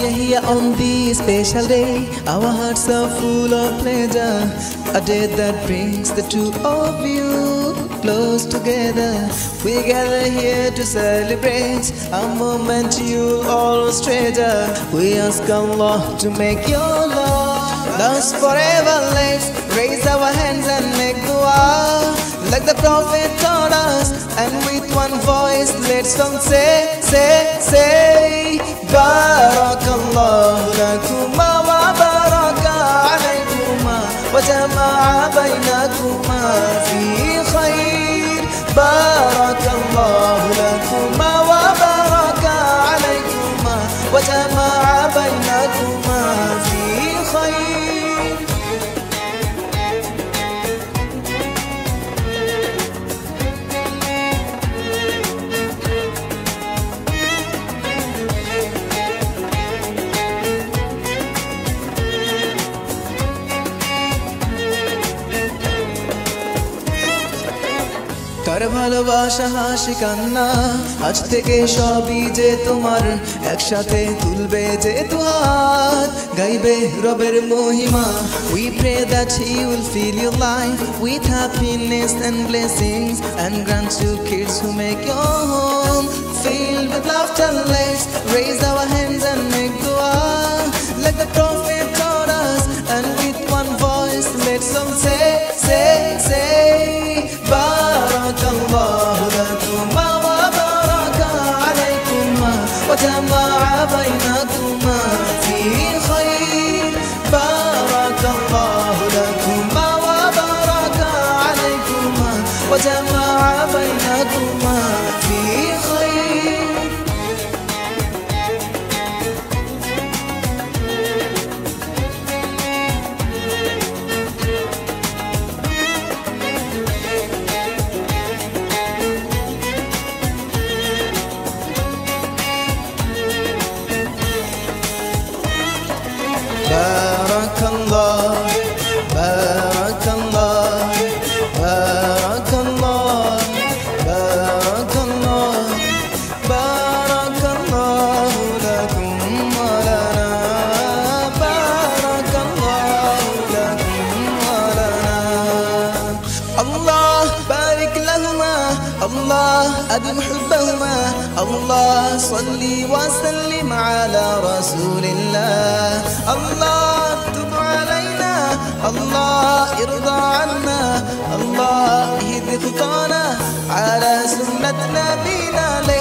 are here on this special day. Our hearts are full of pleasure. A day that brings the two of you close together. We gather here to celebrate a moment you'll always treasure. We ask Allah to make your love last forever. Let's raise our hands and make dua like the Prophet taught us, and with one voice let's all say Barakallahu lakuma wa baraka alaykuma wa jama'a baynakuma fi khair. Barakallahu lakuma wa baraka alaykuma wa jama'a baynakuma fi khair. কার ভালোবাসা হাসি কান্না আজ থেকে সবই যে তোমার, একসাথে তুলবে যে দুহাত গাইবে রবের মহিমা। We pray that he will fill your life with happiness and blessings, and grant you kids who make your home filled with laughter. Let's raise our hands and make dua like the Prophet taught us, and with one voice let's all say Barakallahu lakuma wa baraka alaykuma wa jama'a baynakuma fi khair. Barakallahu lakuma wa baraka alaykuma wa jama'a baynakuma fi khair. Barakallah, Barakallah, Barakallah, Barakallah, Barakallah lakum wa lana, Barakallah lakum wa lana. Allah barik lahuma, Allah adim hubbahuma, Allah salli wa sallim ala rasulillah. Allah tub alayna, Allah irda anna, Allah ihdi khutana ala sunnat nabina.